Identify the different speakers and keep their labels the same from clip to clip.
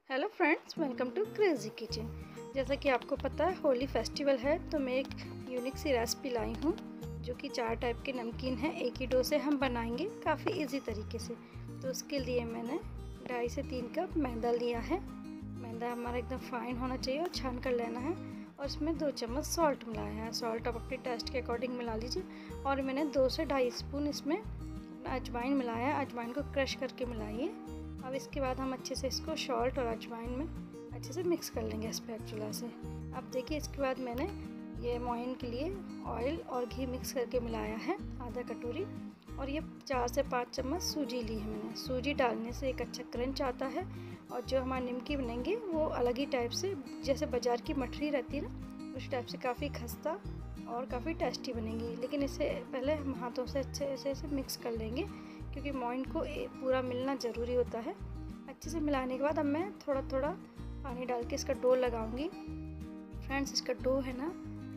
Speaker 1: Hello friends, welcome to crazy kitchen. जैसा कि आपको पता है होली फेस्टिवल है, तो मैं एक यूनिक सी रेसिपी लाई हूँ जो कि 4 टाइप के नमकीन हैं। एक ही डो से हम बनाएंगे काफ़ी इजी तरीके से। तो उसके लिए मैंने 2.5 से 3 कप मैदा लिया है। मैदा हमारा एकदम फाइन होना चाहिए और छान कर लेना है। और इसमें 2 चम्मच सॉल्ट मिलाया है। सॉल्ट आप अपने टेस्ट के अकॉर्डिंग मिला लीजिए। और मैंने 2 से 2.5 स्पून इसमें अजवाइन मिलाया है। अजवाइन को क्रश करके मिलाइए। अब इसके बाद हम अच्छे से इसको सॉल्ट और अजवाइन में अच्छे से मिक्स कर लेंगे स्पैचुला से। अब देखिए, इसके बाद मैंने ये मोइन के लिए ऑयल और घी मिक्स करके मिलाया है आधा कटोरी। और ये 4 से 5 चम्मच सूजी ली है मैंने। सूजी डालने से एक अच्छा क्रंच आता है और जो हमारे निमकी बनेंगे वो अलग ही टाइप से, जैसे बाज़ार की मठरी रहती है ना, उस टाइप से काफ़ी खस्ता और काफ़ी टेस्टी बनेंगी। लेकिन इसे पहले हम हाथों से अच्छे से मिक्स कर लेंगे क्योंकि मोइन को पूरा मिलना ज़रूरी होता है। अच्छे से मिलाने के बाद अब मैं थोड़ा थोड़ा पानी डाल के इसका डो लगाऊंगी। फ्रेंड्स, इसका डो है ना,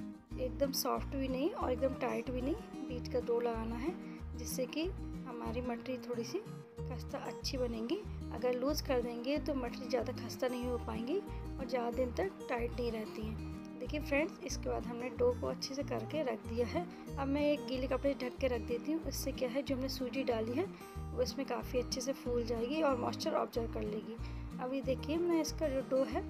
Speaker 1: एकदम सॉफ्ट भी नहीं और एकदम टाइट भी नहीं, बीच का डो लगाना है, जिससे कि हमारी मटरी थोड़ी सी खस्ता अच्छी बनेगी। अगर लूज़ कर देंगे तो मटरी ज़्यादा खस्ता नहीं हो पाएंगी और ज़्यादा दिन तक टाइट नहीं रहती हैं। देखिए फ्रेंड्स, इसके बाद हमने डो को अच्छे से करके रख दिया है। अब मैं एक गीले कपड़े ढक के रख देती हूँ। इससे क्या है, जो हमने सूजी डाली है वो इसमें काफ़ी अच्छे से फूल जाएगी और मॉइस्चर ऑब्जर्व कर लेगी। अभी देखिए, मैं इसका जो डो है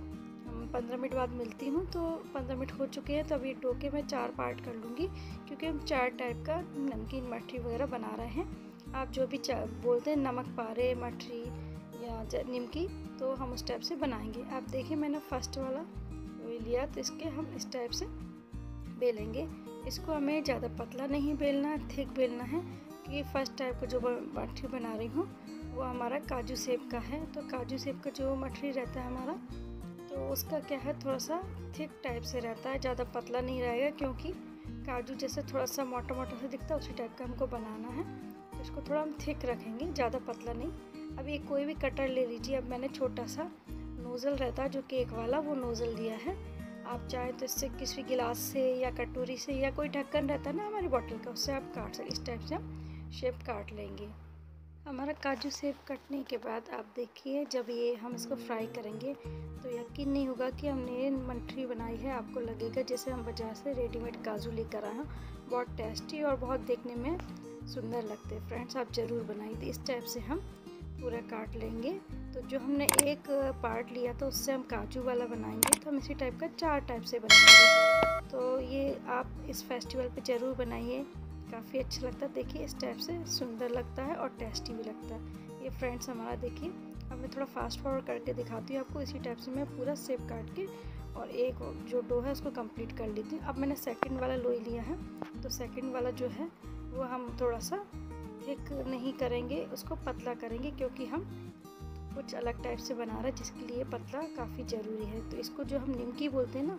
Speaker 1: 15 मिनट बाद मिलती हूँ। तो 15 मिनट हो चुके हैं। तो अभी डो के मैं 4 पार्ट कर लूँगी क्योंकि हम 4 टाइप का नमकीन मठरी वगैरह बना रहे हैं। आप जो भी बोलते हैं, नमक पारे, मठरी या निमकी, तो हम उस टाइप से बनाएंगे। आप देखिए, मैंने फर्स्ट वाला लिया, तो इसके हम इस टाइप से बेलेंगे। इसको हमें ज़्यादा पतला नहीं बेलना, थिक बेलना है क्योंकि फर्स्ट टाइप का जो मठरी बना रही हूँ वो हमारा काजू सेब का है। तो काजू सेब का जो मठरी रहता है हमारा, तो उसका क्या है, थोड़ा सा थिक टाइप से रहता है, ज़्यादा पतला नहीं रहेगा क्योंकि काजू जैसे थोड़ा सा मोटा मोटा से दिखता है, उसी टाइप का हमको बनाना है। तो इसको थोड़ा हम थिक रखेंगे, ज़्यादा पतला नहीं। अब ये कोई भी कटर ले लीजिए। अब मैंने छोटा सा नोज़ल रहता है जो केक वाला, वो नोज़ल लिया है। आप चाहें तो इससे किसी गिलास से या कटोरी से या कोई ढक्कन रहता है ना हमारी बॉटल का, उससे आप काट सकते। इस टाइप से हम शेप काट लेंगे। हमारा काजू सेब कटने के बाद आप देखिए, जब ये हम इसको फ्राई करेंगे तो यकीन नहीं होगा कि हमने मठरी बनाई है। आपको लगेगा जैसे हम बाज़ार से रेडीमेड काजू लेकर आए हैं। बहुत टेस्टी और बहुत देखने में सुंदर लगते हैं। फ्रेंड्स, आप ज़रूर बनाइए। इस टाइप से हम पूरा काट लेंगे। तो जो हमने एक पार्ट लिया था उससे हम काजू वाला बनाएंगे, तो हम इसी टाइप का 4 टाइप से बनाएंगे। तो ये आप इस फेस्टिवल पे ज़रूर बनाइए, काफ़ी अच्छा लगता है। देखिए, इस टाइप से सुंदर लगता है और टेस्टी भी लगता है ये। फ्रेंड्स, हमारा देखिए, अब मैं थोड़ा फास्ट फॉरवर्ड करके दिखाती हूँ आपको। इसी टाइप से मैं पूरा शेप काट के और एक जो डो है उसको कंप्लीट कर लेती हूँ। अब मैंने सेकंड वाला लोई लिया है, तो सेकंड वाला जो है वो हम थोड़ा सा थिक नहीं करेंगे, उसको पतला करेंगे क्योंकि हम कुछ अलग टाइप से बना रहे हैं, जिसके लिए पतला काफ़ी ज़रूरी है। तो इसको जो हम निमकी बोलते हैं ना,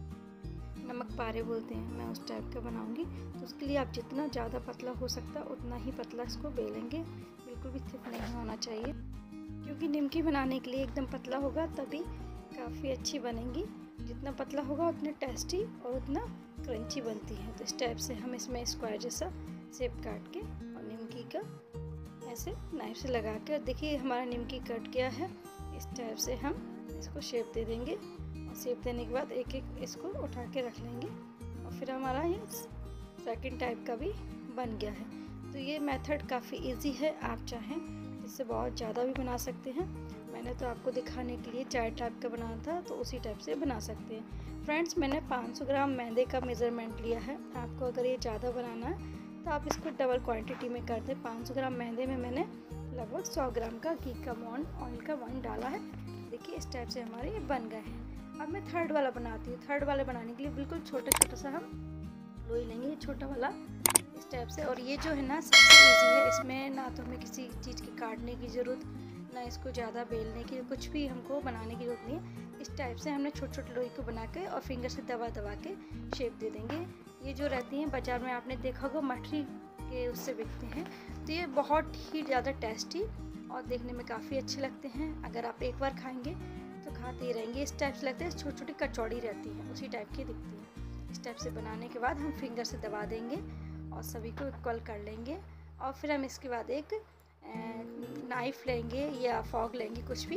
Speaker 1: नमक पारे बोलते हैं, मैं उस टाइप का बनाऊंगी। तो उसके लिए आप जितना ज़्यादा पतला हो सकता है उतना ही पतला इसको बेलेंगे। बिल्कुल भी थिक नहीं होना चाहिए क्योंकि निमकी बनाने के लिए एकदम पतला होगा तभी काफ़ी अच्छी बनेंगी। जितना पतला होगा उतनी टेस्टी और उतना क्रंची बनती है। तो इस टाइप से हम इसमें स्क्वायर जैसा शेप काट के और निमकी का ऐसे नाइफ से लगा के, देखिए हमारा निमकी कट गया है। इस टाइप से हम इसको शेप दे देंगे और शेप देने के बाद एक एक इसको उठा के रख लेंगे और फिर हमारा ये सेकंड टाइप का भी बन गया है। तो ये मेथड काफ़ी इजी है। आप चाहें इससे बहुत ज़्यादा भी बना सकते हैं। मैंने तो आपको दिखाने के लिए 4 टाइप का बनाना था, तो उसी टाइप से बना सकते हैं। फ्रेंड्स, मैंने 500 ग्राम मैदे का मेज़रमेंट लिया है। आपको अगर ये ज़्यादा बनाना है तो आप इसको डबल क्वांटिटी में कर दें। 500 ग्राम मैदे में मैंने लगभग 100 ग्राम का घी का ऑयल का बॉन्ड डाला है। देखिए, इस टाइप से हमारे ये बन गए हैं। अब मैं थर्ड वाला बनाती हूँ। थर्ड वाला बनाने के लिए बिल्कुल छोटा छोटा सा हम लोई लेंगे, ये छोटा वाला, इस टाइप से। और ये जो है ना, सबसे ईजी है। इसमें ना तो हमें किसी चीज़ की काटने की ज़रूरत, ना इसको ज़्यादा बेलने की, कुछ भी हमको बनाने की ज़रूरत नहीं है। इस टाइप से हमने छोटे छोटे लोई को बना के और फिंगर से दबा दबा के शेप दे देंगे। ये जो रहती हैं बाज़ार में, आपने देखा होगा मठरी के उससे बिकते हैं। तो ये बहुत ही ज़्यादा टेस्टी और देखने में काफ़ी अच्छे लगते हैं। अगर आप एक बार खाएंगे तो खाते ही रहेंगे। इस टाइप से लगते हैं, छोटी छोटी कचौड़ी रहती हैं, उसी टाइप की दिखती हैं। इस टाइप से बनाने के बाद हम फिंगर से दबा देंगे और सभी को इक्वल कर लेंगे। और फिर हम इसके बाद एक नाइफ़ लेंगे या फॉग लेंगे, कुछ भी,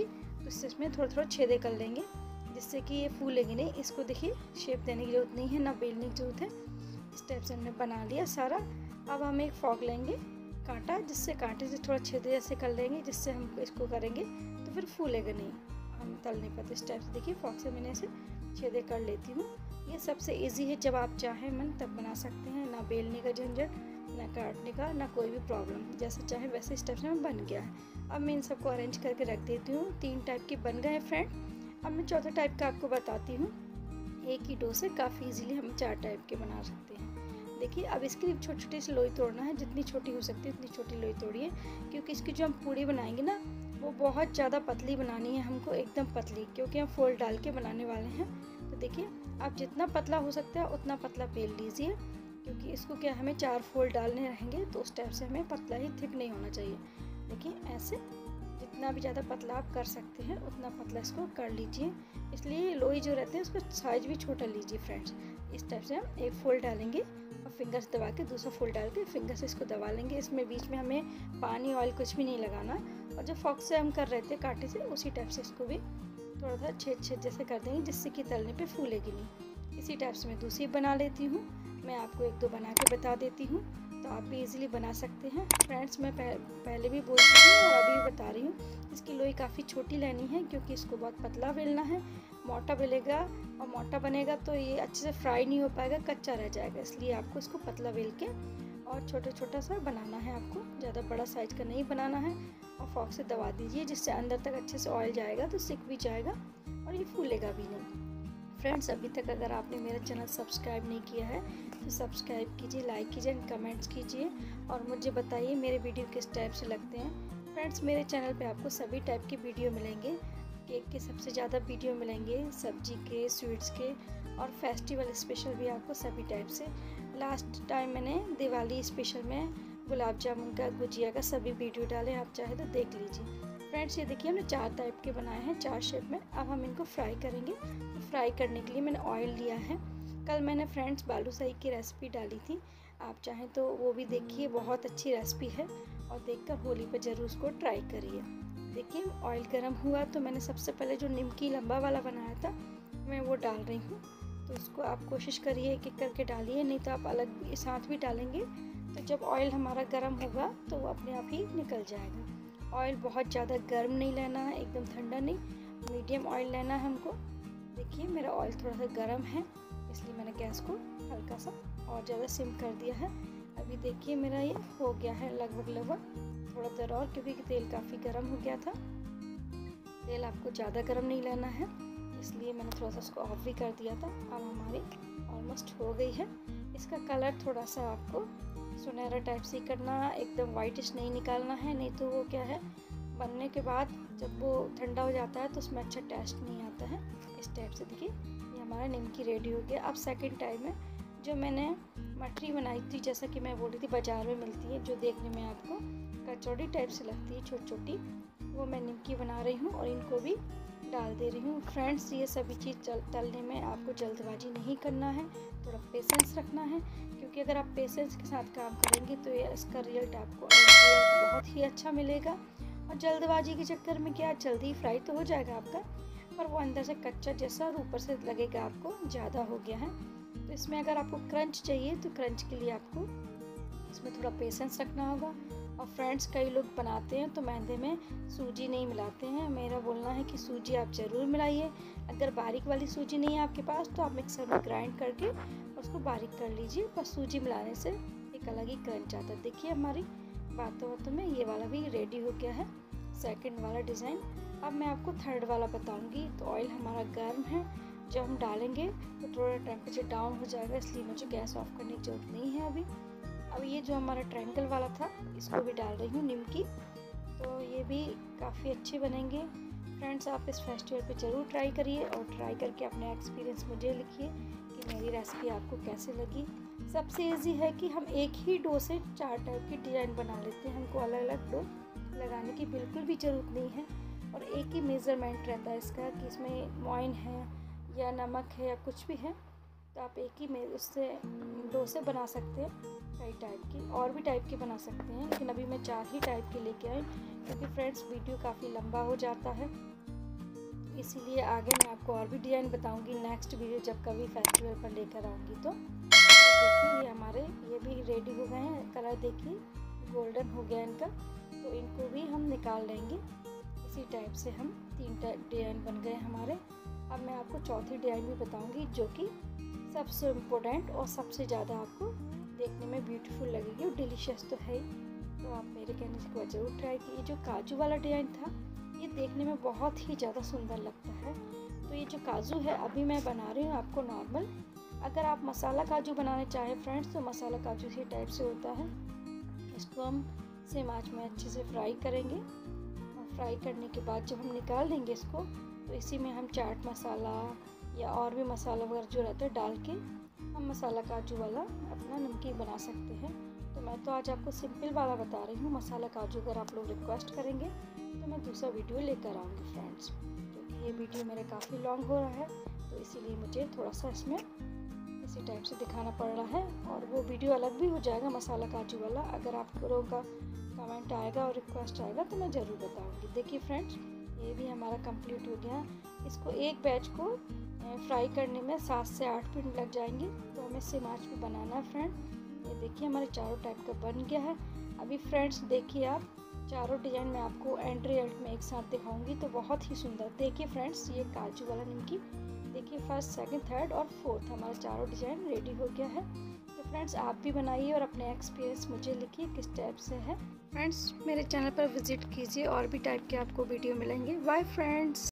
Speaker 1: इसमें थोड़ा थोड़ा छेदे कर लेंगे जिससे कि ये फूलेगी नहीं। इसको देखिए शेप देने की जरूरत नहीं है, ना बेलने की जरूरत है। इस टाइप से हमने बना लिया सारा। अब हम एक फॉक लेंगे कांटा, जिससे कांटे से थोड़ा छेदे जैसे कर लेंगे, जिससे हम इसको करेंगे तो फिर फूलेगा नहीं, हम तल नहीं पाते। इस टाइप से देखिए फॉक से मैंने इसे छेदे कर लेती हूँ। ये सबसे इजी है, जब आप चाहें मन तब बना सकते हैं, ना बेलने का झंझट, ना काटने का, ना कोई भी प्रॉब्लम। जैसे चाहे वैसे इस टाइप से मैं बन गया है। अब मैं इन सबको अरेंज करके रख देती हूँ। 3 टाइप के बन गए हैं फ्रेंड। अब मैं चौथा टाइप का आपको बताती हूँ। एक ही डो से काफ़ी इजीली हम 4 टाइप के बना सकते हैं। देखिए अब इसकी छोटी छोटी सी लोई तोड़ना है, जितनी छोटी हो सकती है उतनी छोटी लोई तोड़िए, क्योंकि इसकी जो हम पूड़ी बनाएंगे ना वो बहुत ज़्यादा पतली बनानी है हमको, एकदम पतली, क्योंकि हम फोल्ड डाल के बनाने वाले हैं। तो देखिए आप जितना पतला हो सकता है उतना पतला बेल लीजिए, क्योंकि इसको क्या हमें 4 फोल्ड डालने रहेंगे, तो उस टाइप से हमें पतला ही, थिक नहीं होना चाहिए। देखिए ऐसे जितना भी ज़्यादा पतला आप कर सकते हैं उतना पतला इसको कर लीजिए। इसलिए लोई जो रहते हैं उसका साइज़ भी छोटा लीजिए फ्रेंड्स। इस टाइप से हम एक फोल्ड डालेंगे और फिंगर से दबा के दूसरा फोल्ड डाल के फिंगर से इसको दबा लेंगे। इसमें बीच में हमें पानी ऑयल कुछ भी नहीं लगाना, और जो फॉक से हम कर रहे थे कांटे से, उसी टाइप से इसको भी थोड़ा सा छेद छेद जैसे कर देंगे, जिससे कि तलने पे फूलेगी नहीं। इसी टाइप से मैं दूसरी बना लेती हूँ। मैं आपको 1-2 बना के बता देती हूँ, तो आप भी इजीली बना सकते हैं फ्रेंड्स। मैं पहले भी बोल चुकी हूँ और अभी भी बता रही हूँ, इसकी लोई काफ़ी छोटी लेनी है, क्योंकि इसको बहुत पतला बेलना है। मोटा बेलेगा और मोटा बनेगा तो ये अच्छे से फ्राई नहीं हो पाएगा, कच्चा रह जाएगा। इसलिए आपको इसको पतला बेल के और छोटा छोटा सा बनाना है, आपको ज़्यादा बड़ा साइज का नहीं बनाना है। और फॉक से दबा दीजिए, जिससे अंदर तक अच्छे से ऑयल जाएगा, तो सिक भी जाएगा और ये फूलेगा भी नहीं। फ्रेंड्स अभी तक अगर आपने मेरा चैनल सब्सक्राइब नहीं किया है तो सब्सक्राइब कीजिए, लाइक कीजिए एंड कमेंट्स कीजिए, और मुझे बताइए मेरे वीडियो किस टाइप से लगते हैं। फ्रेंड्स मेरे चैनल पे आपको सभी टाइप के वीडियो मिलेंगे। केक के सबसे ज़्यादा वीडियो मिलेंगे, सब्जी के, स्वीट्स के, और फेस्टिवल स्पेशल भी आपको सभी टाइप से। लास्ट टाइम मैंने दिवाली स्पेशल में गुलाब जामुन का, गुजिया का सभी वीडियो डाले, आप चाहे तो देख लीजिए। फ्रेंड्स ये देखिए हमने 4 टाइप के बनाए हैं, 4 शेप में। अब हम इनको फ्राई करेंगे। तो फ्राई करने के लिए मैंने ऑयल लिया है। कल मैंने फ्रेंड्स बालूशाही की रेसिपी डाली थी, आप चाहें तो वो भी देखिए, बहुत अच्छी रेसिपी है, और देखकर होली पर ज़रूर उसको ट्राई करिए। देखिए ऑयल गर्म हुआ तो मैंने सबसे पहले जो निमकी लंबा वाला बनाया था मैं वो डाल रही हूँ। तो उसको आप कोशिश करिए एक एक करके डालिए, नहीं तो आप अलग भी साथ भी डालेंगे तो जब ऑयल हमारा गर्म होगा तो वो अपने आप ही निकल जाएगा। ऑयल बहुत ज़्यादा गर्म नहीं लेना है, एकदम ठंडा नहीं, मीडियम ऑयल लेना है हमको। देखिए मेरा ऑयल थोड़ा सा गर्म है, इसलिए मैंने गैस को हल्का सा और ज़्यादा सिम कर दिया है। अभी देखिए मेरा ये हो गया है लगभग, थोड़ा देर और, क्योंकि तेल काफ़ी गर्म हो गया था। तेल आपको ज़्यादा गर्म नहीं लेना है, इसलिए मैंने थोड़ा सा उसको ऑफ भी कर दिया था। अब हमारी ऑलमोस्ट हो गई है। इसका कलर थोड़ा सा आपको सुनहरा टाइप से करना, एकदम वाइटिश नहीं निकालना है, नहीं तो वो क्या है बनने के बाद जब वो ठंडा हो जाता है तो उसमें अच्छा टेस्ट नहीं आता है। इस टाइप से देखिए ये हमारा निमकी रेडी हो गया। अब सेकंड टाइम में जो मैंने मठरी बनाई थी, जैसा कि मैं बोली थी बाज़ार में मिलती है, जो देखने में आपको कचौड़ी टाइप से लगती है छोटी छोटी, वो मैं निमकी बना रही हूँ और इनको भी डाल दे रही हूँ। फ्रेंड्स ये सभी चीज़ तलने में आपको जल्दबाजी नहीं करना है, थोड़ा पेशेंस रखना है, क्योंकि अगर आप पेशेंस के साथ काम करेंगे तो ये इसका रिजल्ट आपको बहुत ही अच्छा मिलेगा। और जल्दबाजी के चक्कर में क्या जल्दी फ्राई तो हो जाएगा आपका, पर वो अंदर से कच्चा जैसा और ऊपर से लगेगा आपको ज़्यादा हो गया है। तो इसमें अगर आपको क्रंच चाहिए तो क्रंच के लिए आपको इसमें थोड़ा पेशेंस रखना होगा। और फ्रेंड्स कई लोग बनाते हैं तो मैदे में सूजी नहीं मिलाते हैं, मेरा बोलना है कि सूजी आप ज़रूर मिलाइए। अगर बारीक वाली सूजी नहीं है आपके पास तो आप मिक्सर में ग्राइंड करके उसको बारीक कर लीजिए, पर सूजी मिलाने से एक अलग ही क्रंच आता है। देखिए हमारी बातों बातों में ये वाला भी रेडी हो गया है, सेकंड वाला डिज़ाइन। अब मैं आपको थर्ड वाला बताऊंगी। तो ऑयल हमारा गर्म है, जब हम डालेंगे तो थोड़ा टेम्परेचर डाउन हो जाएगा, इसलिए मुझे गैस ऑफ करने की ज़रूरत नहीं है अभी। अब ये जो हमारा ट्रायंगल वाला था इसको भी डाल रही हूँ निमकी, तो ये भी काफ़ी अच्छे बनेंगे। फ्रेंड्स आप इस फेस्टिवल पे ज़रूर ट्राई करिए, और ट्राई करके अपने एक्सपीरियंस मुझे लिखिए कि मेरी रेसिपी आपको कैसे लगी। सबसे इजी है कि हम एक ही डो से 4 टाइप की डिज़ाइन बना लेते हैं, हमको अलग अलग डो लगाने की बिल्कुल भी ज़रूरत नहीं है, और एक ही मेज़रमेंट रहता है इसका कि इसमें मोइन है या नमक है या कुछ भी है, तो आप एक ही में उससे डो से बना सकते हैं। कई टाइप की और भी टाइप के बना सकते हैं, लेकिन अभी मैं 4 ही टाइप के लेके आई, क्योंकि फ्रेंड्स वीडियो काफ़ी लंबा हो जाता है इसीलिए आगे मैं आपको और भी डिज़ाइन बताऊंगी नेक्स्ट वीडियो जब कभी फेस्टिवल पर लेकर आऊँगी। तो देखिए ये हमारे ये भी रेडी हो गए हैं। कलर देखिए गोल्डन हो गया इनका, तो इनको भी हम निकाल लेंगे। इसी टाइप से हम 3 डिज़ाइन बन गए हमारे। अब मैं आपको चौथी डिज़ाइन भी बताऊंगी जो कि सबसे इम्पोर्टेंट और सबसे ज़्यादा आपको देखने में ब्यूटीफुल लगेगी और डिलीशियस तो है ही। तो आप मेरे कहने से ज़रूर ट्राई कीजिए। जो काजू वाला डिज़ाइन था ये देखने में बहुत ही ज़्यादा सुंदर लगता है। तो ये जो काजू है अभी मैं बना रही हूँ आपको नॉर्मल। अगर आप मसाला काजू बनाना चाहें फ्रेंड्स तो मसाला काजू इसी टाइप से होता है। इसको हम सेम आंच में अच्छे से फ्राई करेंगे और फ्राई करने के बाद जब हम निकाल देंगे इसको तो इसी में हम चाट मसाला या और भी मसाला वगैरह जो रहता है डाल के हम मसाला काजू वाला अपना नमकीन बना सकते हैं। तो मैं तो आज आपको सिंपल वाला बता रही हूँ मसाला काजू। अगर आप लोग रिक्वेस्ट करेंगे तो मैं दूसरा वीडियो लेकर आऊँगी फ्रेंड्स, क्योंकि ये वीडियो मेरा काफ़ी लॉन्ग हो रहा है तो इसीलिए मुझे थोड़ा सा इसमें इसी टाइप से दिखाना पड़ रहा है। और वो वीडियो अलग भी हो जाएगा मसाला काजू वाला। अगर आप लोगों का कमेंट आएगा और रिक्वेस्ट आएगा तो मैं ज़रूर बताऊँगी। देखिए फ्रेंड्स ये भी हमारा कंप्लीट हो गया। इसको एक बैच को फ्राई करने में 7 से 8 मिनट लग जाएंगे। तो हमें सेम आंच पे बनाना है फ्रेंड। ये देखिए हमारे चारों टाइप का बन गया है। अभी फ्रेंड्स देखिए आप चारों डिज़ाइन मैं आपको एंड रिजल्ट में एक साथ दिखाऊंगी तो बहुत ही सुंदर। देखिए फ्रेंड्स ये काजू वाला निमकी देखिए फर्स्ट सेकंड थर्ड और फोर्थ हमारा चारों डिज़ाइन रेडी हो गया है। तो फ्रेंड्स आप भी बनाइए और अपने एक्सपीरियंस मुझे लिखिए किस टाइप से है। फ्रेंड्स मेरे चैनल पर विजिट कीजिए और भी टाइप के आपको वीडियो मिलेंगे। Bye friends.